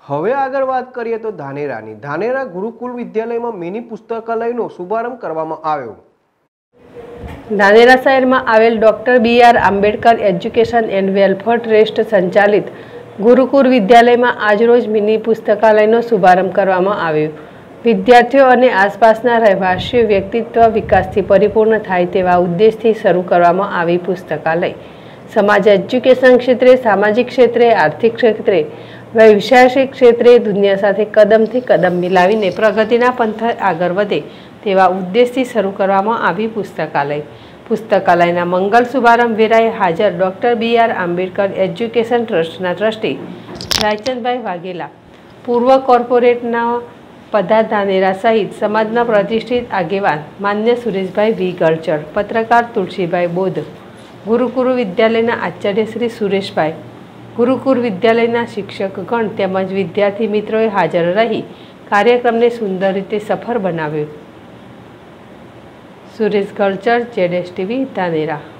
હવે આગળ વાત કરીએ તો ધાનેરાની ધાનેરા ગુરુકુલ વિદ્યાલયમાં મિની પુસ્તકાલયનો શુભારંભ કરવામાં આવ્યો। ધાનેરા શહેરમાં આવેલ doctor B R. Ambedkar education and welfare trust સંચાલિત ગુરુકુળ વિદ્યાલયમાં આજરોજ મિની પુસ્તકાલયનો શુભારંભ કરવામાં આવ્યો। વિદ્યાર્થીઓ અને આસપાસના રહેવાસીઓ વ્યક્તિત્વ વિકાસથી પરિપૂર્ણ થાય તેવા ઉદ્દેશથી શરૂ કરવામાં આવી પુસ્તકાલય સમાજ એજ્યુકેશન ક્ષેત્રે, સામાજિક ક્ષેત્રે, આર્થિક ક્ષેત્રે, વૈશ્વિક ક્ષેત્રે દુનિયા સાથે કદમથી કદમ મિલાવીને પ્રગતિના પંથે આગળ વધે તેવા ઉદ્દેશથી શરૂ કરવામાં આવી પુસ્તકાલયના મંગલ શુભારંભ વેળાએ હાજર ડૉક્ટર બી.આર. આંબેડકર એજ્યુકેશન ટ્રસ્ટના ટ્રસ્ટી રાયચંદભાઈ વાઘેલા, પૂર્વ કોર્પોરેટના પદા ધાનેરા સહિત સમાજના પ્રતિષ્ઠિત આગેવાન માન્ય સુરેશભાઈ વી. ગળચર, પત્રકાર તુલસીભાઈ બોધ, ગુરુકુળ વિદ્યાલયના આચાર્ય શ્રી સુરેશભાઈ, ગુરુકુળ વિદ્યાલયના શિક્ષકગણ તેમજ વિદ્યાર્થી મિત્રોએ હાજર રહી કાર્યક્રમને સુંદર રીતે સફળ બનાવ્યો। સુરેશ ગળચર, ZSTV ધાનેરા।